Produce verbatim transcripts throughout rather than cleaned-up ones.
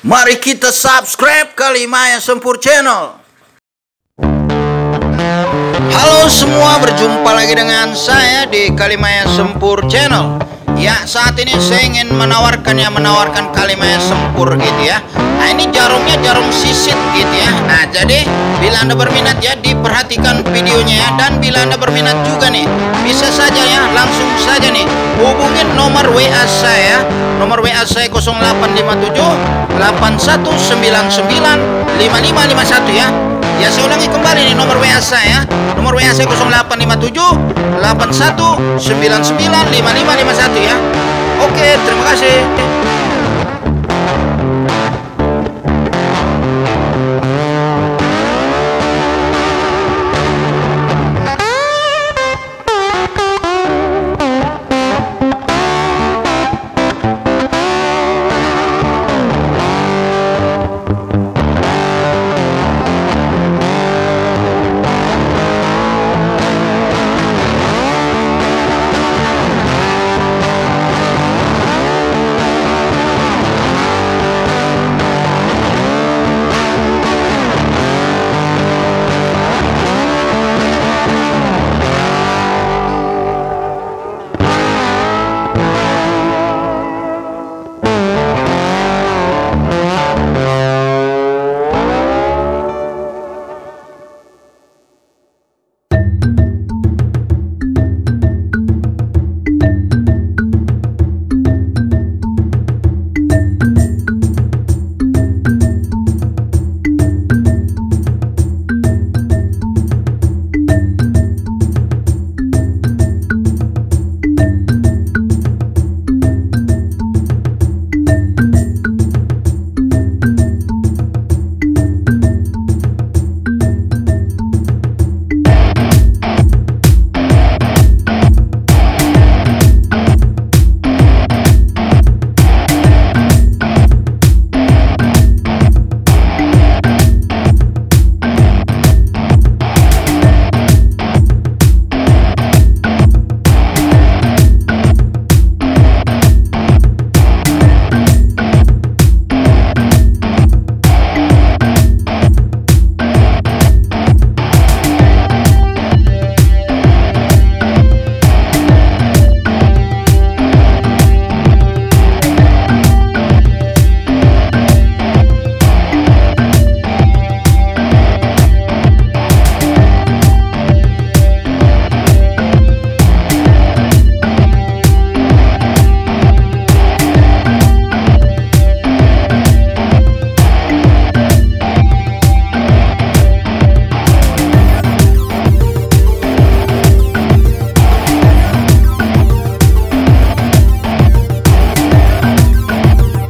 Mari kita subscribe Kalimaya Sempur Channel. Halo semua, berjumpa lagi dengan saya di Kalimaya Sempur Channel. Ya, saat ini saya ingin menawarkan ya menawarkan Kalimaya Sempur gitu ya. Nah, ini jarumnya jarum sisit gitu ya. Nah, jadi bila Anda berminat ya, diperhatikan videonya ya. Dan bila Anda berminat juga nih, bisa saja ya, langsung saja nih hubungin nomor W A saya. Nomor W A saya nol delapan lima tujuh delapan satu sembilan sembilan lima lima lima satu ya. Ya, saya ulangi kembali nih nomor W A saya. Nomor W A saya nol delapan lima tujuh delapan satu sembilan sembilan lima lima lima satu ya. Oke, terima kasih.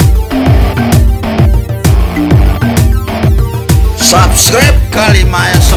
Subscribe Kalimaya Sempur.